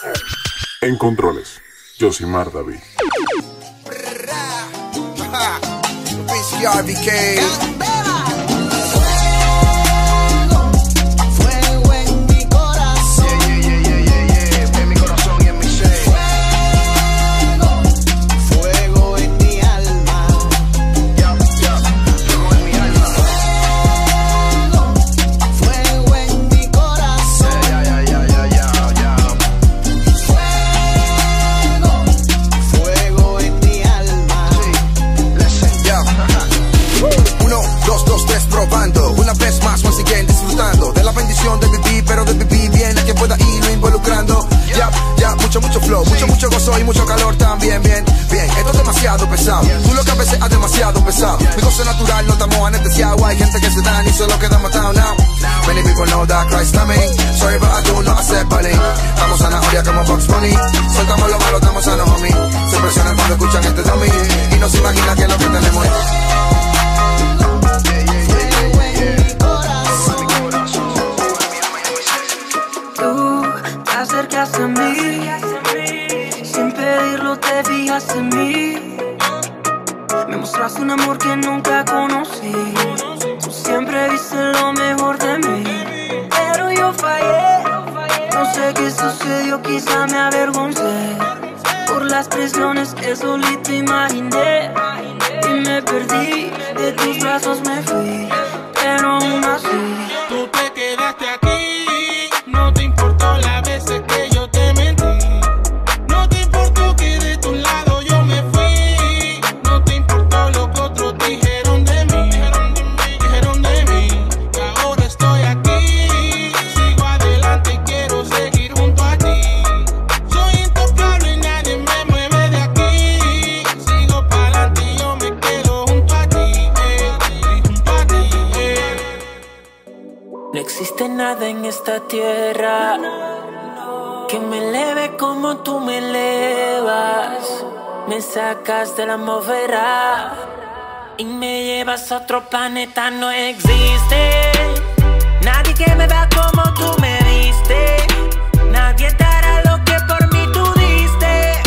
En controles, Josimar David. Fuego en mi corazón. En mi corazón y en mi ser. Fuego en mi alma. Fuego en mi alma. Fuego en mi corazón. Fuego en mi alma. Listen, yo. 1, 2, 2, 3 probando. Una vez más, once again, disfrutando de la bendición de vivir, pero de vivir bien a quien pueda irlo involucrando. Ya, mucho flow, mucho gozo y mucho calor también, bien. Esto es demasiado pesado, tú lo que a veces es demasiado pesado. Mi gozo natural, no estamos anestesiados. Hay gente que se dan y solo queda matado now. Many people know that Christ coming. Sorry but I do not accept bullying. Estamos zanahoria como Bugs Bunny. Soltamos lo malo, estamos sanos, homie. Se impresionan cuando escuchan este dummy y no se imaginan que es lo que tenemos. Te acercas a mí, sin pedirlo te fijas en mí. Me mostraste un amor que nunca conocí. Tú siempre viste lo mejor de mí, pero yo fallé. No sé qué sucedió, quizá me avergoncé por las presiones que solito imaginé. Y me perdí, de tus brazos me fui, pero aún así tú te quedaste aquí. No te importó las veces que yo te mentí. No te importó que de tu lado yo me fui. No te importó lo que otros dijeron de mí. Y ahora estoy aquí. Sigo adelante y quiero seguir junto a ti. Soy intocable y nadie me mueve de aquí. Sigo para adelante y yo me quedo junto a ti. no existe nada en esta tierra que me eleve como tú me elevas. Me sacas de la atmósfera y me llevas a otro planeta. No existe nadie que me vea como tú me viste. Nadie te hará lo que por mí tú diste.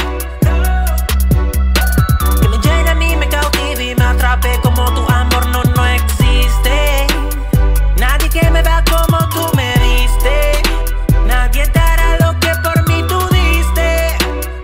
Que me llene a mí, me cautive y me atrape como tu amor. No existe nadie que me vea como tú me viste. Nadie te hará lo que por mí tú diste.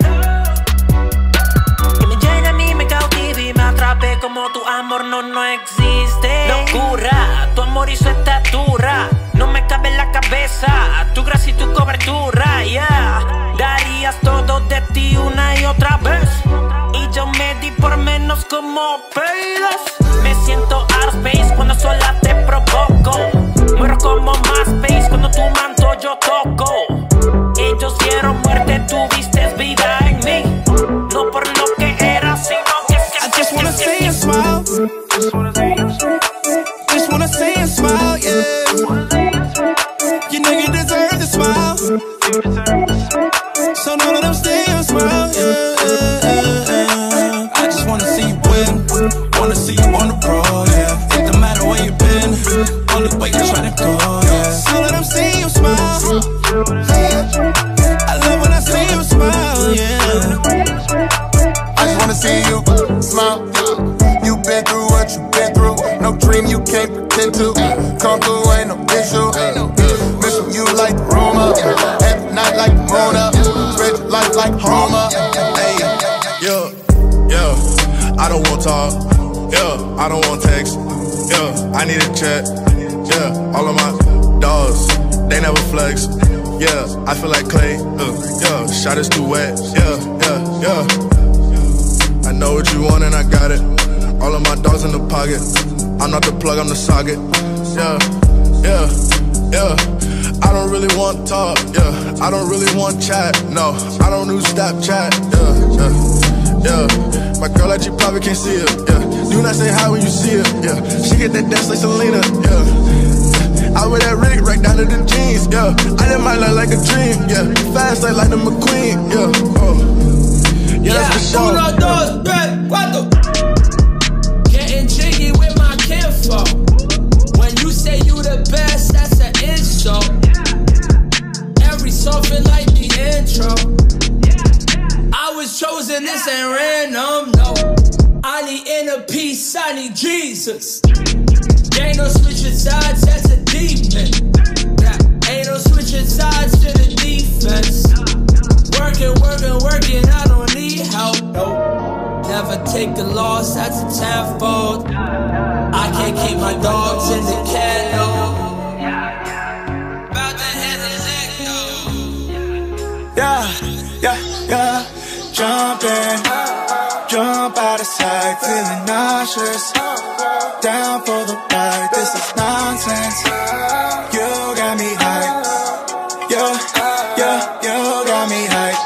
Que me llene a mí, me cautive y me atrape como tu amor. No existe. Locura, tu amor y su estatura no me cabe en la cabeza, tu gracia y tu cobertura, yeah. Darías todo de ti una y otra vez, y yo me di por menos como Paydas. Me siento out of space cuando sola te provoco. Muero como MySpace cuando tu manto yo toco. Ellos dieron muerte, tú vistes vida en mí. No por lo que era, sino que I just wanna see you smile. Just wanna see you smile, yeah. You know you deserve the smile. So none of them still smile, yeah. I just wanna see you win. Wanna see you on the road, yeah. It don't matter where you been, only way you tryna go, yeah. So let them see you smile. I love when I see you smile, yeah. I just wanna see you smile. You've been through what you've been through. No dream you can't pretend to. Come through, ain't no issue. Missing you like the rumor. Every night like the moon up. Spread your life like Homer. Hey, yeah, I don't want talk. Yeah, I don't want text. Yeah, I need a check. Yeah, all of my dogs, they never flex. Yeah, I feel like clay. Yeah, shot is too wet. Yeah. I know what you want and I got it. All of my dogs in the pocket. I'm not the plug, I'm the socket. Yeah. I don't really want talk. Yeah, I don't really want chat. No, I don't do Snapchat. Yeah. My girl like you probably can't see it. Yeah, do not say hi when you see it. Yeah, she get that dance like Selena. Yeah, I wear that rig right down to the jeans. Yeah, I live my life like a dream. Yeah, fast like Lightning McQueen. Yeah, that's for sure. 1, 2, 3, 4. Getting jiggy with my kinfolk. When you say you the best, that's an insult. Every song feel like the intro. intro. I was chosen, this ain't random, no. I need inner peace, I need Jesus. Ain't no switching sides, that's a demon. Ain't no switching sides to the defense. Working, I don't need help, no. Never take a loss, that's a tenfold. I can't keep my dogs in the kennel. About to hit the Yeah. Jump out of sight, feeling nauseous. Down for the ride, this is nonsense. You got me hyped. You got me hyped.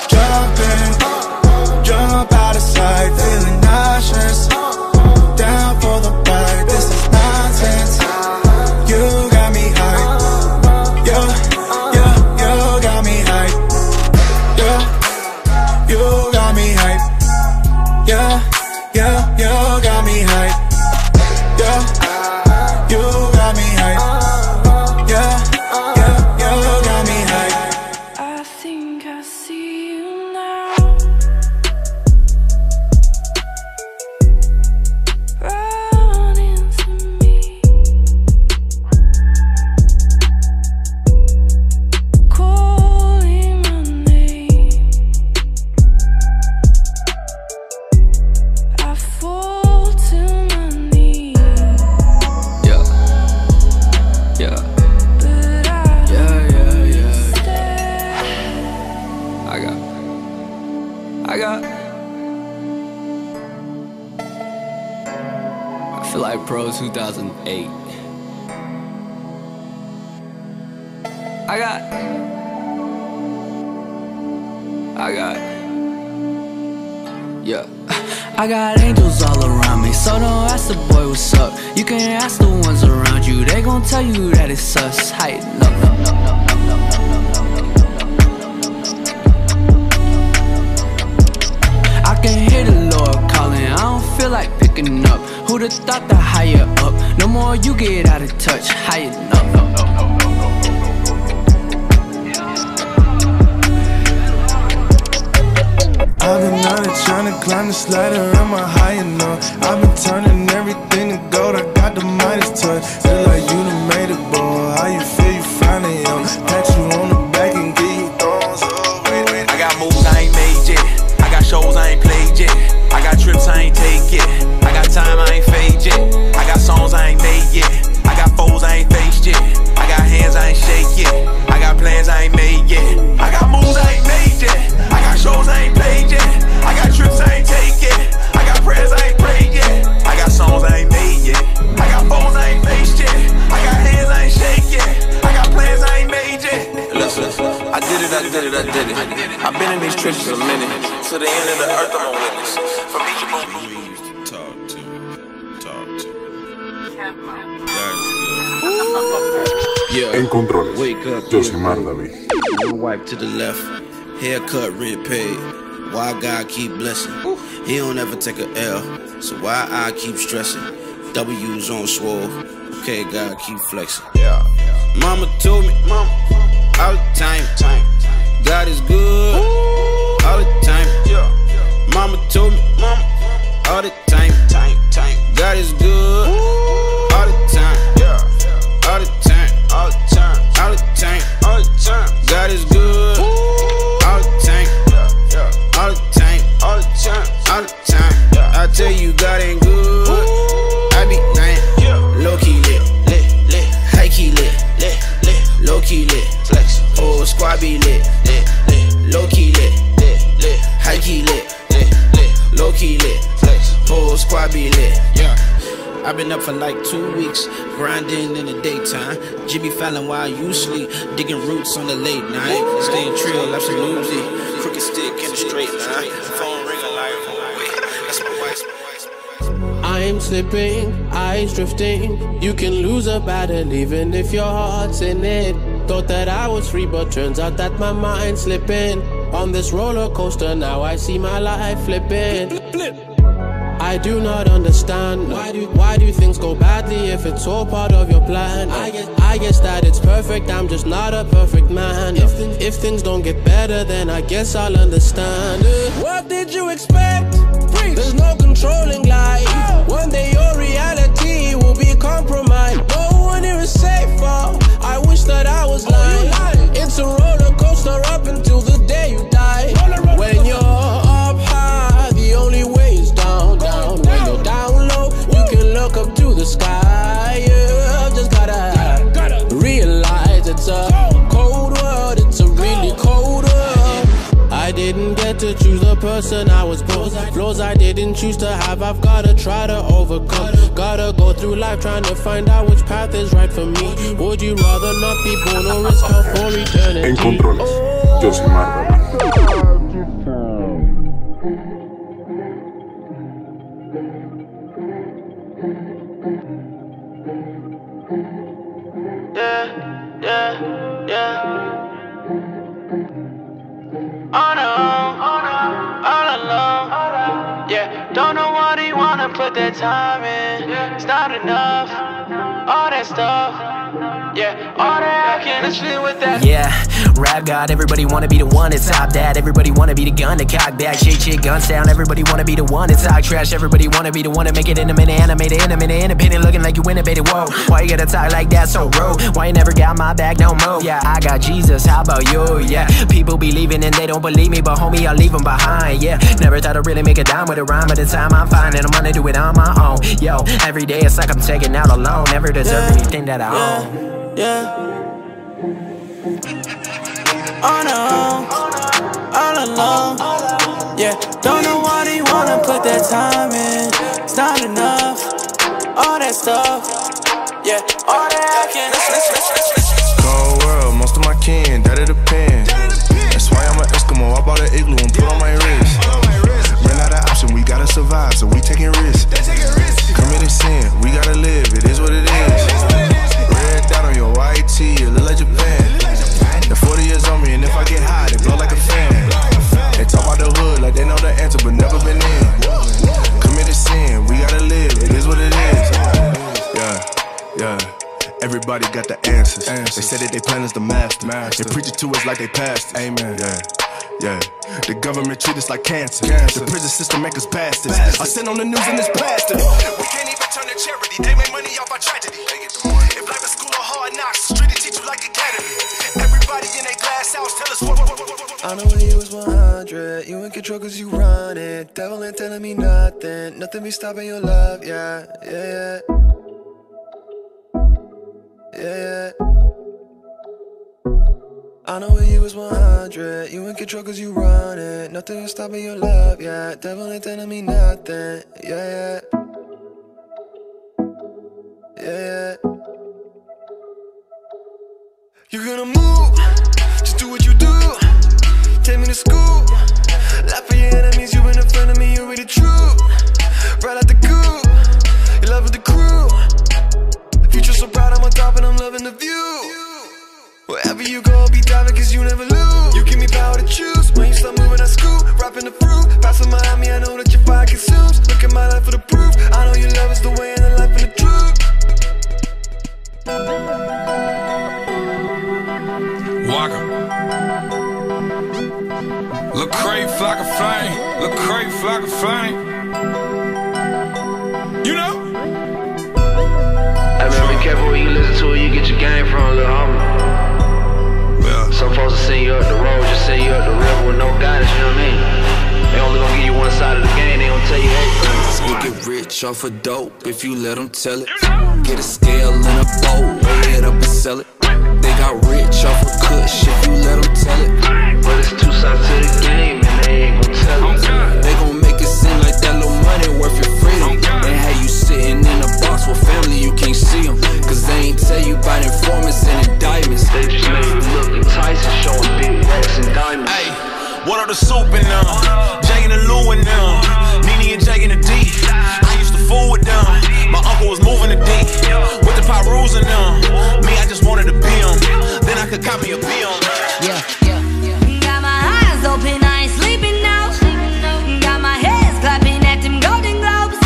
Jump out of sight, feeling nauseous. Down for the ride, this is nonsense. You got me hyped. You got me hyped. You got me hyped. You got me hyped. You got me hyped. You got me hyped. I think I see you now. Run into me. Calling my name. I fall to my knees. Yeah. But I feel like Pro 2008. I got angels all around me, so don't ask the boy what's up. You can ask the ones around you, they gon' tell you that it's us. Heighten up. I can hear the Lord calling, I don't feel like picking up. Who'da thought the higher up? No more you get out of touch. Heighten up. I've been on it trying to climb the ladder, am I high enough? I've been turning everything to gold, I got the Midas touch. Feel like you done made it, boy. How you feel? You finally young. Pat you on the back and give you thumbs up. Wait. I got moves I ain't made yet. I got shows I ain't played yet. I got trips I ain't take yet. I got time I ain't fade yet. I got songs I ain't made yet. I got foes I ain't faced yet. I got hands I ain't shake yet. I got plans I ain't made yet. I got moves I ain't made yet. I got shows I ain't played yet. I got trips I ain't take yet. I got prayers I ain't prayed yet. I got songs I ain't made yet. I got foes I ain't faced yet. I got hands I ain't shake yet. I got plans I ain't made yet. Listen, I did it. I've been in these trenches a minute. To the end of the earth I'm a witness. From each of my En controles, Josimar David. One wipe to the left, haircut, rent paid. Why God keep blessing? He don't ever take a L, so why I keep stressing? W's on swole, okay, God keep flexing. Mama told me, all the time, God is good, all the time. Mama told me, all the time, God is good, all the time, all the time, all the time, all the time, all the time. God is good, all the time, all the time, all the time, all the time. I tell you, God ain't good. I be lying, low key lit, high key lit, low key lit, flex. Whole squad be lit, low key lit, high key lit, low key lit, flex. Whole squad be lit, I've been up for like 2 weeks, grinding in the daytime. Jimmy Fallon while you sleep, digging roots on the late night. Staying trill, absolutely. Crooked stick in a straight line. Phone ringing like, that's my wife. I'm slipping, eyes drifting. You can lose a battle even if your heart's in it. Thought that I was free, but turns out that my mind's slipping. On this roller coaster, now I see my life flipping. I do not understand. Why do things go badly if it's all part of your plan? I guess that it's perfect, I'm just not a perfect man. If things don't get better, then I guess I'll understand. What did you expect? There's no controlling life. One day your reality will be compromised. No one here is safer. I wish that I was lying. It's a roller coaster up until the day you die. When you're up high, the only way is down, down. When you're down low, you can look up to the sky. Yeah, just gotta realize it's a cold world. It's a really cold world. I didn't get to choose the person I was born. Flaws I didn't choose to have, I've gotta try to overcome. Gotta go through life trying to find out which path is right for me. Would you rather not be born or risk hell for eternity? En controles, Josimar David. All alone. Yeah, don't know what he wanna put that time in. It's not enough. All that stuff. Yeah, all that I can't live with that. Yeah, rap god, everybody wanna be the one to top that. Everybody wanna be the gun to cock back. Shit, guns down. Everybody wanna be the one to talk trash. Everybody wanna be the one to make it in a minute, animated, independent, looking like you innovated. Whoa, why you gotta talk like that so rude? Why you never got my back no more? Yeah, I got Jesus, how about you? Yeah, people be leaving and they don't believe me, but homie, I'll leave them behind. Yeah, never thought I'd really make a dime with a rhyme. By the time I'm fine and I'm gonna do it on my own. Yo, every day it's like I'm taking out a loan. Never deserve anything that I own. Yeah. On our own, all alone. Yeah, don't know why they wanna put that time in. It's not enough. All that stuff. Yeah, all that I can. Cold world, most of my kin, that it depends. That's why I'm an Eskimo. I bought an igloo and put on my wrist. Ran out of option, we gotta survive, so we taking risks. Committed sin, we gotta live, it is what it is. Red dot on your white tee, you look like Japan. The 40 years on me, and if I get high, they blow like a fan. They talk about the hood like they know the answer, but never been in. Committed sin, we gotta live, it is what it is. Yeah. Everybody got the answers. They say that they plan is the master. They preach it to us like they pastor. Amen. Yeah. The government treat us like cancer. The prison system make us bastards. I send on the news and it's plastered. We can't even turn to charity. They make money off our tragedy. If life is school or hard knocks, the street they teach you like academy. Everybody in their glass house tell us what. I know when you was 100, you in control cause you run it. Devil ain't telling me nothing. Nothing be stopping your love. Yeah. I know when you was 100, you in control cause you run it. Nothing is stopping your love, yeah. Devil ain't telling me nothing, yeah. You're gonna move, just do what you do. Take me to school, laugh for your enemies, you in front of me, you're really true. Right out the coop, you love with the crew. Future so proud, I'm on top and I'm loving the view. Wherever you go, I'll be diving cause you never lose. You give me power to choose. When you start moving, I scoop. Rapping the fruit. Passing Miami, I know that your fire consumes. Look at my life for the proof. I know your love is the way and the life and the truth. Walker. Look crazy, flock of flame. Look crazy, flock of flame. You know? Hey man, be careful where you listen to, where you get your game from, little homie. Some folks will send you up the road, just send you up the river with no guidance, you know what I mean? They only gonna give you one side of the game, they gonna tell you everything. You get rich off of dope if you let them tell it. Get a scale and a bowl, weigh it up and sell it. They got rich off of kush if you let them tell it. But it's two sides to the game and they ain't gon' tell it. They gon' make it seem like that little money worth your freedom. They had you sitting in a box with family, you can't see them. Cause they ain't tell you about informants and indictments. They just made you look enticing, showing big racks and diamonds. Hey, what are the soup in them? Jay and the Lou in them. Nene and Jay and the D. I used to fool with them. My uncle was moving the D. With the Pyrus in them. Me, I just wanted to be them. Then I could copy a BM. Yeah. Got my eyes open, I ain't sleeping now. Got my hands clapping at them Golden Globes.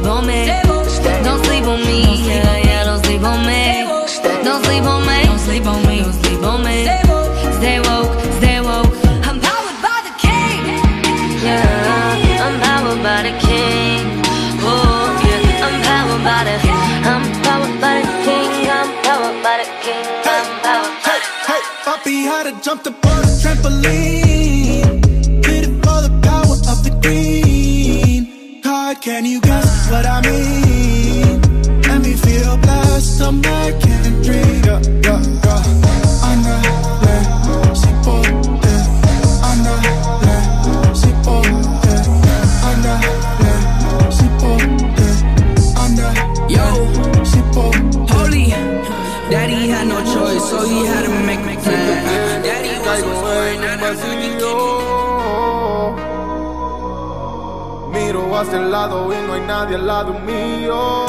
on me. Don't sleep on me. Yeah, don't sleep on me. Don't sleep on me. Don't sleep on me. Don't sleep on me. Stay woke, stay woke. I'm powered by the king. Yeah, I'm powered by the king. Oh yeah, I'm powered by the king. I'm powered by the king. I'm powered by the king. I'm powered by the king. Hey, Papi had to jump the first trampoline. Did it for the power of the green. Hard, can you guess what I mean? Let me feel blessed, I'm like can't dream. Yeah, yeah, yeah. Si pote, andale, si pote, andale, si pote, andale, yo, si pote. Holy, Daddy had no choice, so he had to make me plan. Daddy was worried, Miro hacia el lado y no hay nadie al lado mío.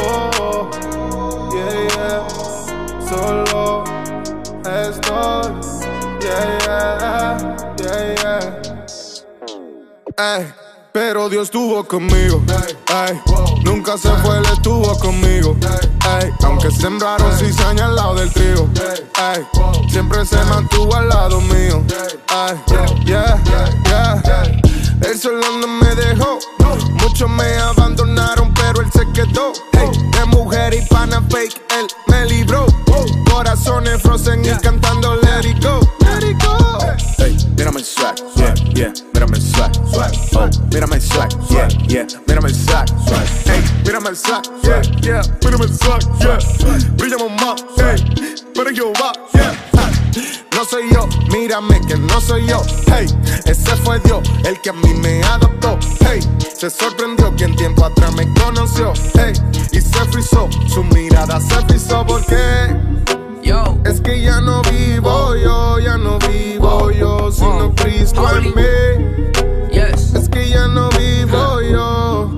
Yeah, yeah. Solo estoy. Yeah, yeah, yeah, yeah. Ey, pero Dios estuvo conmigo. Ey, nunca se fue, Él estuvo conmigo. Ey, aunque sembraron cizaña al lado del trigo. Ey, siempre se mantuvo al lado mío. Ey, yeah, yeah. Él solo no me dejó. Muchos me abandonaron, pero Él se quedó. Hey, de mujer y pana fake, Él me libró. Corazones frozen y cantando Let It Go. Let It Go. Hey, mírame el slack, yeah, yeah, mírame el slack, oh, mírame el slack, yeah, yeah, mírame el slack, Hey, mírame el slack, yeah, yeah, mírame el slack, yeah. Brillamos más, hey, pero yo va, yeah. No soy yo, mírame que no soy yo, hey, ese fue Dios, el que a mí me adoptó, hey, se sorprendió que en tiempo atrás me conoció, hey, y se frizó, su mirada se frizó porque yo, es que ya no vivo yo, ya no vivo yo, sino Cristo en mí, yes, es que ya no vivo yo,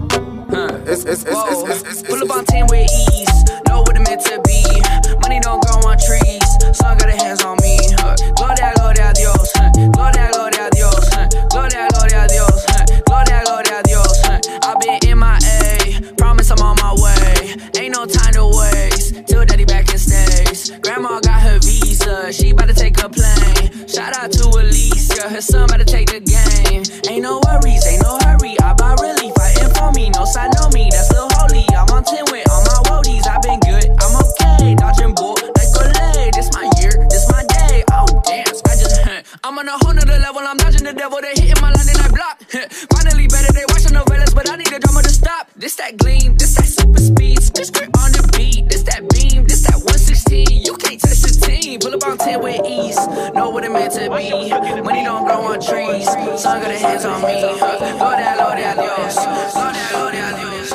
pull up on 10 with ease, know what it meant to be. Money don't grow on trees, sun got her hands on me. Gloria, gloria a Dios, gloria, gloria a Dios, gloria, gloria a Dios, gloria, gloria a Dios. I've been MIA, promise I'm on my way. Ain't no time to waste, till daddy back in stays. Grandma got her visa, she about to take a plane. Shout out to Alicia, her son about to take the game. Ain't no worries, ain't no hurry, I buy really fighting for me. No side, no me, that's still holy. I'm on 10 with all my woadies, I've been good, I'm okay. Dodging bull like Olay, this my year, this my day. Oh dance, I'm on a whole nother level, I'm dodging the devil, they hitting my line and I block. Finally better, they watching novellas, but I need a drama to stop. This that gleam, this that super speed, spit script on the beat. This that beam, this that 116, you can't touch the team. Pull up on 10 with ease, know what it meant to be. Money don't grow on trees, sun got her hands on me. Gloria, gloria a Dios, gloria, gloria a Dios.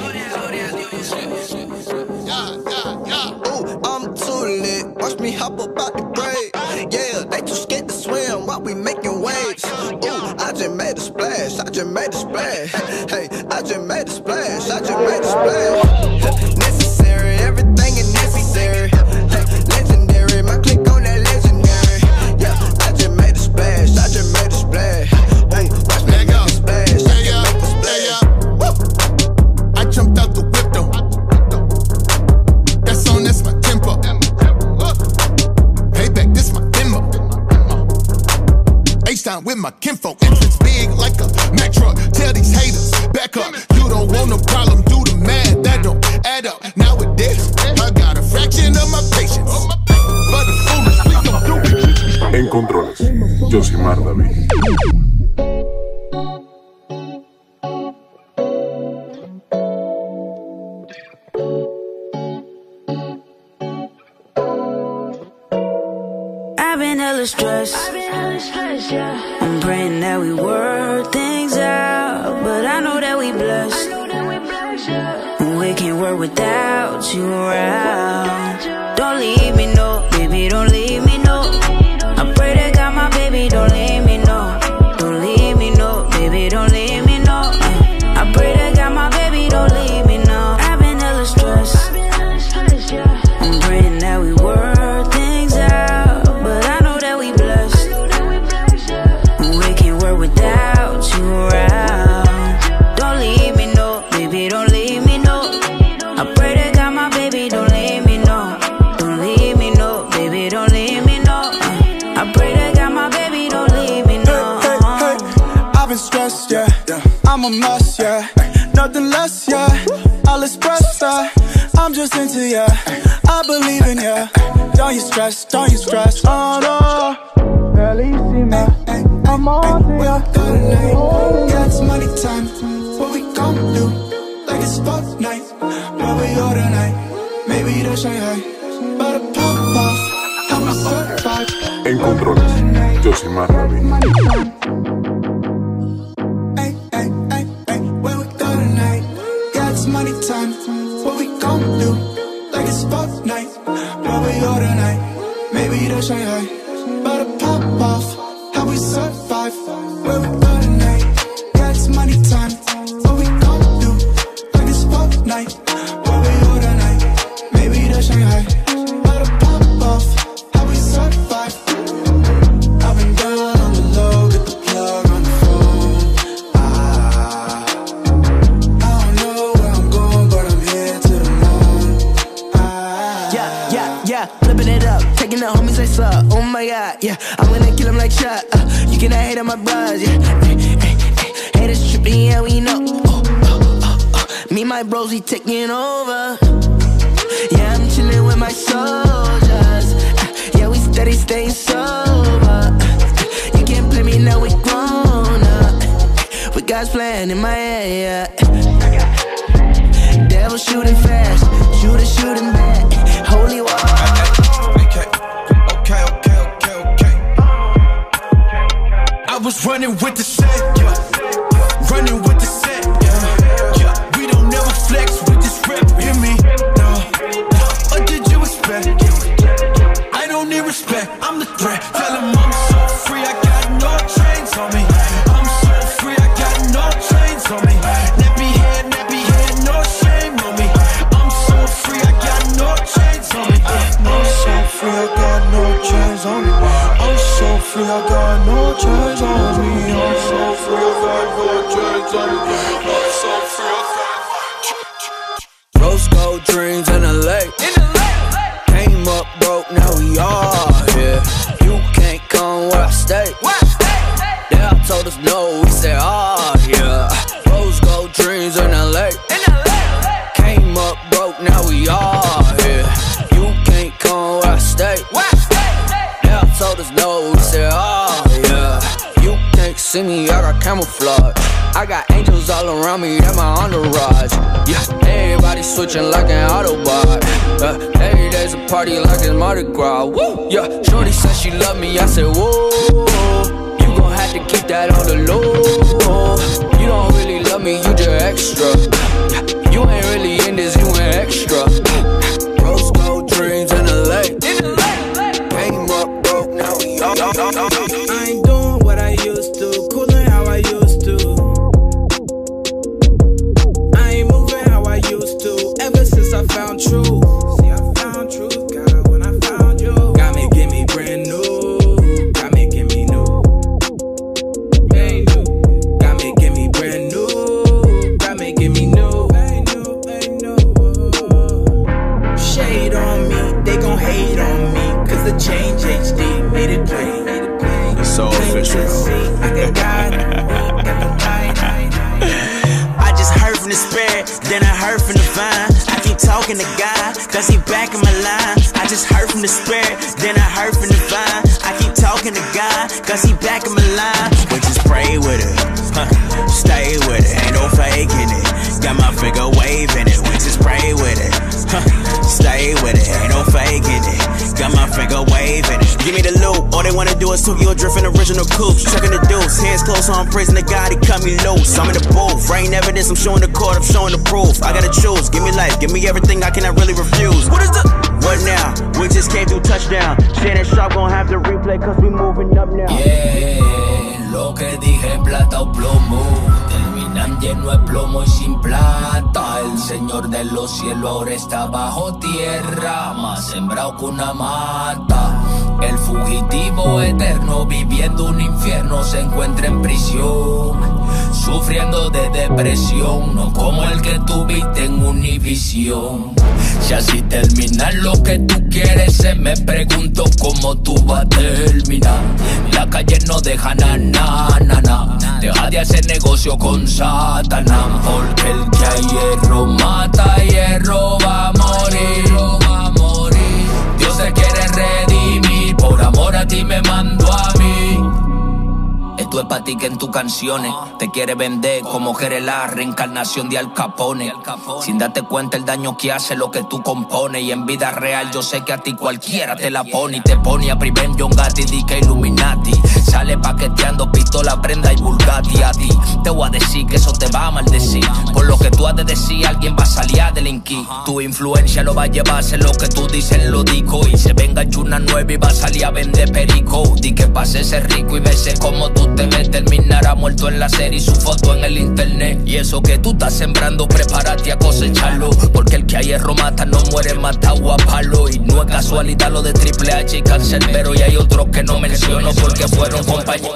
Ooh, I'm too lit. Watch me hop up out the grave. Yeah, they too scared to swim while we making waves. Ooh, I just made a splash. I just made a splash. Hey, I just made a splash. I just made a splash. Necessary, everything is necessary. Hey, legendary, my click on that legendary. Yeah, I just made a splash. I just made a splash. Hey, watch me make a splash. I can make a splash. I jumped out the whip though. That's on, that's my tempo. Payback, this my demo. H-Town with my kinfolk. Entrance big like a Mack truck. Tell these haters, back up. You don't want no problem, do the math. That don't add up. Nowadays, I got a fraction of my patience. But the foolish, please don't do it. En controles, Josimar David. I've been hella stressed. I'm praying that we work things out, but I know that we blessed. We can't work without you around. Don't leave me, no, baby, don't leave me, no. I pray to God, my baby, don't leave me, no. Don't leave me, no, baby, don't leave me, no. I pray to God, my baby, don't leave me, no. I've been hella stressed. I'm praying that we work things out, but I know that we blessed. We can't work without you around. Don't leave me, no, baby, don't leave me. I'm a mess, yeah. Nothing less, yeah. I'll express that. I'm just into ya. I believe in ya. Don't you stress, oh no. Barely see me. I'm on to ya. Yeah, it's money time. What we gon' do? Like it's sport night. Where we go tonight? Maybe to Shanghai. But a pop off. How we survive. En controles, Josimar David. Where we go tonight? Yeah, it's money time. What we gon' do? Like it's sport night. Where we go tonight? Maybe to Shanghai. But a pop off. How we survive. Where we go tonight? Yeah, it's money time. What we gon' do? Like it's sport night. Where we go tonight? Maybe to Shanghai. But a pop off. How we survive. I've been down on the low, get the plug on the phone. I don't know where I'm going, but I'm here to the moon. Yeah, flipping it up, taking the homies like suck. Oh my god, yeah, I'm gonna kill him like shot. You cannot hate on my bros, yeah. Haters tripping, yeah, we know. Me and my bros, we taking over. Yeah, I'm chilling with my soldiers. Yeah, we steady staying sober. You can't play me now, we grown up. We God's plan in my head, yeah. Devil shooting fast, shooting back. Holy water. Okay. I was running with the set, yeah. Running with the set, yeah. We don't never flex with this rep, hear me? No. What did you expect? I don't need respect, I'm the threat. Tell him I'm so free, I got no chains on me. I'm so free, I got no chains on me. Nappy head, no shame on me. I'm so free, I got no chains on me. I'm so free, I got no chains on me. I'm so free, I got no chains on me. I'm so free, I got no chains on me. I'm so free, I got Rose gold dreams in the lake. Came up broke, now we all here. You can't come where I stay. They all told us no, we said oh yeah. Rose gold dreams in the lake. Came up broke, now we all here. You can't come where I stay. They all told us no, we said oh yeah. You can't see me, I got camouflage. I got angels all around me, that's my entourage. Yeah, everybody switching like an Autobot. Every day's a party like it's Mardi Gras. Woo, yeah, shorty said she love me, I said whoa. You gon' have to keep that on the low. You don't really love me, you just extra. You ain't really in this, you ain't extra. Rose gold dreams in the lake. Came up broke, now we all. I ain't doing what I used to, coolin' how I used to. I ain't moving how I used to, ever since I found truth. See, I found truth, God, when I found you. Got me, give me brand new. Got me, give me new. Ain't new. Got me, give me brand new. Got me, give me new. Ain't new. Shade on me, they gon' hate on me, cause the change HD made it plain. It's so official. I just heard from the spirit, then I heard from the vine. I keep talking to God, cause he back in my line. I just heard from the spirit, then I heard from the vine. I keep talking to God, cause he back in my line. We just pray with it, stay with it, ain't no faking it. Got my finger waving it, we just pray with it, stay with it, ain't no faking it. Got my finger waving it. Give me the loot, all they wanna do is took your drift in original coops. Chucking the deuce, hands close, so I'm praising the God, he cut me loose. I'm in the booth, rain evidence, I'm showing the court, I'm showing the proof. I gotta choose, give me life, give me everything I cannot really refuse. What is the? What now? We just came through touchdown. Shannon Sharp gon' have to replay cause we moving up now. Yeah, lo que dije plata o plomo. Terminan lleno de plomo y sin plata. El Señor de los cielos ahora está bajo tierra, más sembrado que una mata. El fugitivo eterno viviendo un infierno se encuentra en prisión, sufriendo de depresión, no como el que tuviste en Univision. Si así terminar lo que tú quieres, se me pregunto cómo tú vas a terminar. La calle no deja na. Deja de hacer negocio con Satanás, porque el que a hierro mata, hierro va a morir. Dios se quiere redimir, por amor a ti me mandó a mí. Esto es pa' ti que en tus canciones te quiere vender como Jerez, la reencarnación de Al Capone. Sin darte cuenta el daño que hace lo que tú compones. Y en vida real yo sé que a ti cualquiera te la pone. Y te pone a Priven, John Gatti, DK Illuminati. Sale paqueteando pistola, prenda y Bugatti. A ti te voy a decir que eso te va a maldecir. Por lo que tú has de decir, alguien va a salir a delinquir. Tu influencia lo va a llevar a hacer lo que tú dices, lo digo. Y se venga una nueva y va a salir a vender perico. Di que pase ese rico y vese como tú te ves. Terminará muerto en la serie y su foto en el internet. Y eso que tú estás sembrando, prepárate a cosecharlo, porque el que a hierro mata no muere matado a palo. Y no es casualidad lo de Triple H y Cancerbero. Y hay otros que no menciono porque fueron compañeros.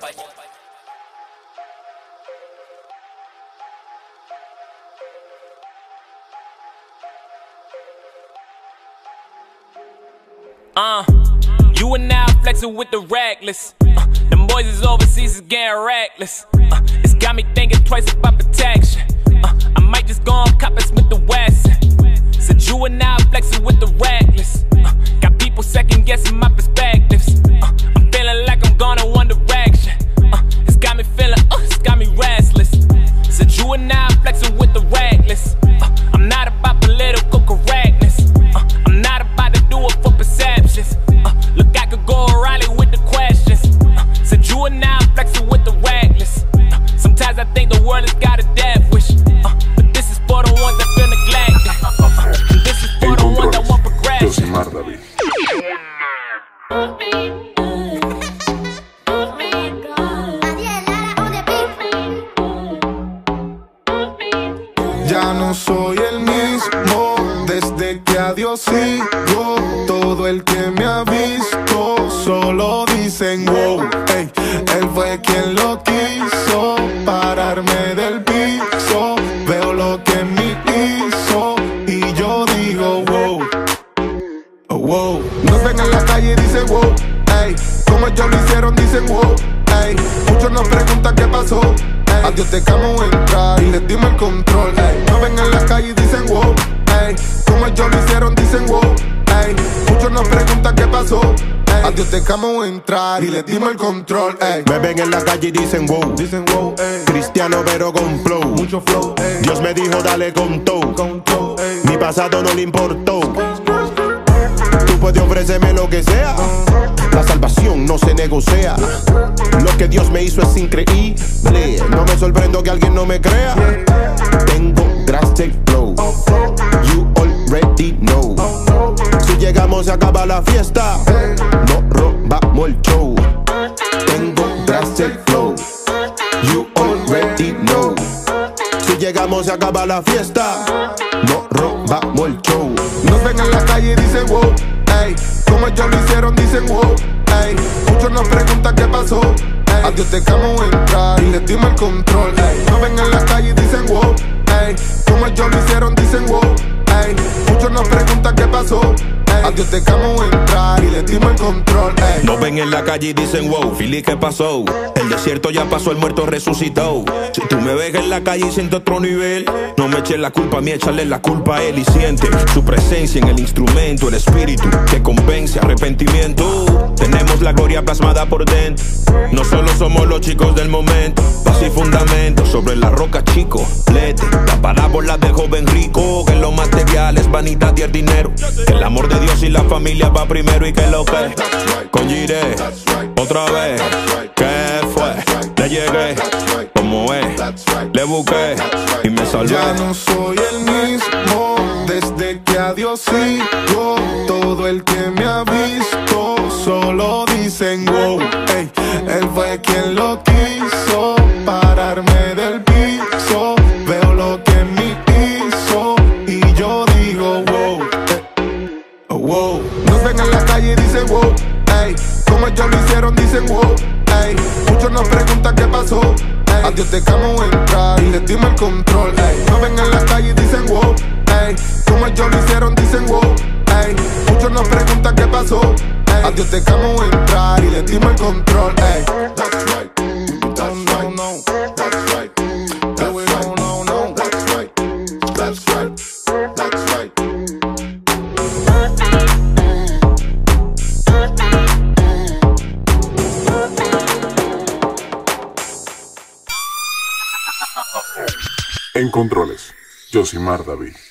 You and now flexing with the reckless. Them boys is overseas is getting reckless. It's got me thinking twice about protection. I might just go on cop and Smith the Wesson. Said you and now flexing with the reckless. Got people second guessing my perspectives. I'm feeling like I'm going in one direction. It's got me feeling, it's got me restless. Said you and now flexing with the reckless. I'm not about political correctness. I'm not about to do it for perceptions. Look, I could go O'Reilly with the questions. Said you and now flexing with the reckless. Sometimes I think the world has got a death wish. But this is for the ones that feel neglected. This is for the ones that want progression. Ya no soy el mismo desde que a Dios sigo. Todo el que me ha visto solo dicen wow. Ey, él fue quien lo quiso pararme del piso. Veo lo que me hizo y yo digo wow. Oh, wow. Nos ven en la calle y dicen wow. Ey, como ellos lo hicieron dicen wow. Ey, muchos nos preguntan qué pasó. A Dios dejamos entrar y les dimos el control. Ey, nos ven en la calle y dicen wow. Ey, como ellos lo hicieron dicen wow. Ey, muchos nos preguntan qué pasó. A Dios dejamos entrar y les dimos el control. Ey. Me ven en la calle y dicen wow. Cristiano pero con flow. Mucho flow. Dios me dijo dale con todo. Mi pasado no le importó. Tú puedes ofrecerme lo que sea. La salvación no se negocia. Lo que Dios me hizo es increíble. No me sorprendo que alguien no me crea. Tengo gracia y flow. You already know. Si llegamos se acaba la fiesta. No robamos el show. Tengo gracia y flow. You already know. Si llegamos se acaba la fiesta. No robamos el show. Nos ven en la calle y dicen wow. Ey, como ellos lo hicieron dicen wow. Ey, muchos nos preguntan qué pasó. Ey, a Dios dejamos entrar y les dimos el control. Ey, nos ven en la calle y dicen wow. Ey, como ellos lo hicieron dicen wow. Ey, muchos nos preguntan qué pasó. A Dios dejamos entrar y les dimos el control. Ey. Nos ven en la calle y dicen wow, Philly, ¿qué pasó? El desierto ya pasó, el muerto resucitó. Si tú me ves en la calle y siento otro nivel, no me eches la culpa a mí, échale la culpa a él. Y siente su presencia en el instrumento, el espíritu que convence, arrepentimiento. Tenemos la gloria plasmada por dentro. No solo somos los chicos del momento. Paz y fundamento sobre la roca, chico. Lete la parábola del joven rico. Que lo material es vanidad y el dinero. Que el amor de Dios y la familia va primero. Y que lo que con Jiré otra vez. ¿Qué fue? Le llegué como es. Le busqué y me salvé. Ya no soy el mismo desde que a Dios sigo. Todo el que me ha visto solo dicen wow. Ey, él fue quien lo quiso pararme del piso. Veo lo que me hizo y yo digo wow. Wow. Nos ven en la calle y dicen wow. Dios dejamos entrar y le dimos el control, ey. That's right. That's right. No. That's right. That's right. No. That's right. That's right. That's right. En controles, Josimar David.